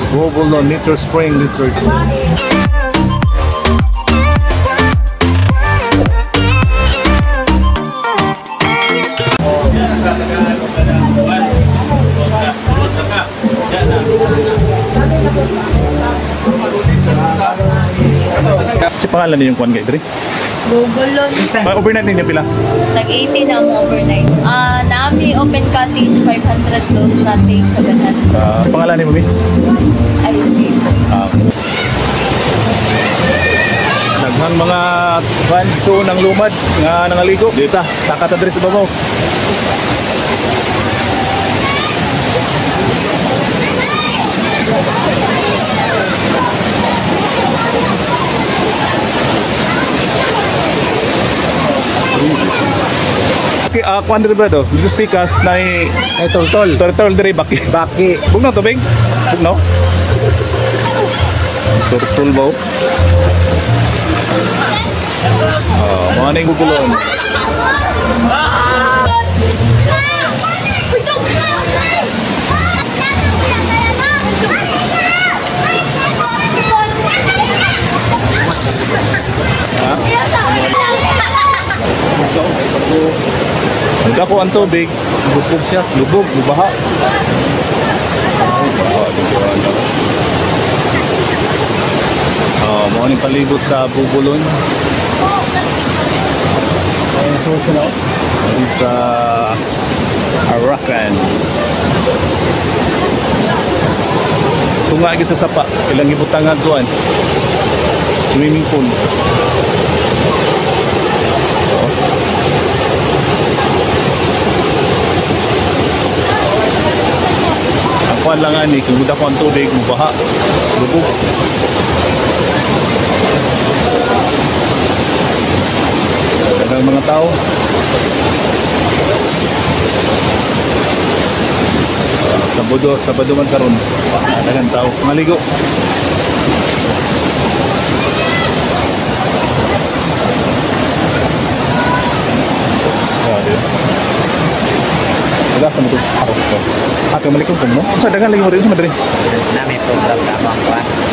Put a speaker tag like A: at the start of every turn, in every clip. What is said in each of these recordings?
A: Bobolon Nature Spring Resort. Si pangalan niyo yung kuan kay Dre?
B: Bobolon.
A: Overnight ninyo pila?
B: Nag-80 na mo overnight. Nami open cottage, 500 close cottage, 700.
A: Si pangalan niyo, miss?
B: Ay, hindi po.
A: Naghang mga kuan gusto ng lumad nga nangaligo. Dito takat Dre sa babaw. Okay, kuan diri ba do? Dito speakers na turtle. Turtle diri baki. Baki. Bugnaw tubig? Bugnaw. Turtle ba? Mga ning gugulon. Dako ang tubig, lubog siya, lubog, lubaha. Mga ning palibot sa Bobolon. Sa Arakan. Tunga gid sa sapa, ilang ibutangan tuan. Swimming pool. Ang kuan lang ani, kung guda ko ang tubig, mubaha, lubog. Dagang mga tao. Sabado man karon. Dagang tao maligo. Wala sa mga ako malikom ko no? Sa dagang lagi mo rin sa Madrid?
C: Nami program tama ko.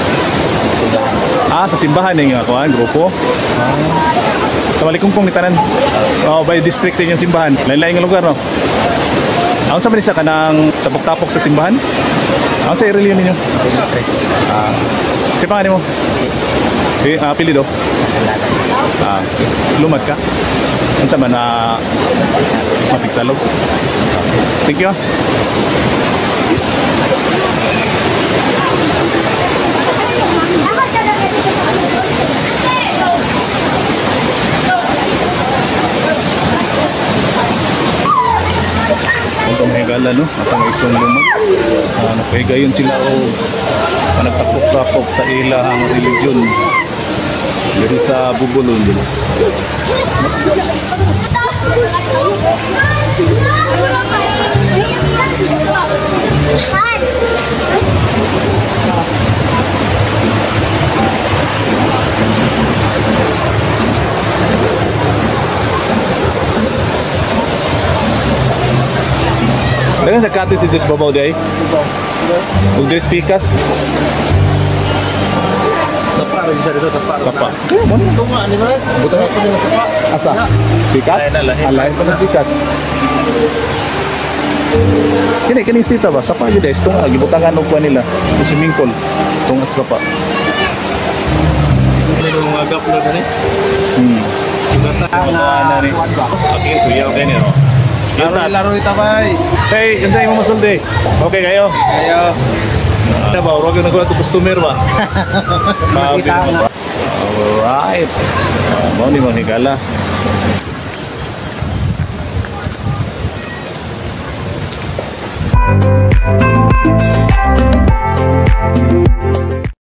A: Sa simbahan yung grupo. Sa Malikumpong ni tanan. By district sa inyong simbahan. Lain-lain ng lugar no? Aon sa manisa ka ng tapok-tapok sa simbahan? Aon sa reliyon ninyo? Siya pangalan mo? Apelido? Lumad ka? Aon sa man mapigsalog? Thank you. Ang higala no, atang isong lumag. Nakahigayon sila o nagtapok-tapok sa ilang religion diri sa Bobolon. Dagan sa kati si Diyos babaw day? Huwag day speakers?
C: Sapa rin siya dito, sapa.
A: Sapa.
C: Tunga, di ba rin?
A: Buto na? Asa? Speakers? Alain pa na speakers. Kini istita ba? Sapa yun guys. Tunga, gibutangan og kuha nila. Sa swimming pool. Tunga sa sapa.
C: May mga agap na rin.
A: Gata na ni. Okay, kuya okay ni.
C: Laro ita bay.
A: Say, yun sa'yo mo masulde. Okay kayo?
C: Ayo.
A: Ano ba? Huwag yung nagkulat ng customer ba? Alright. Mau ni mga higala.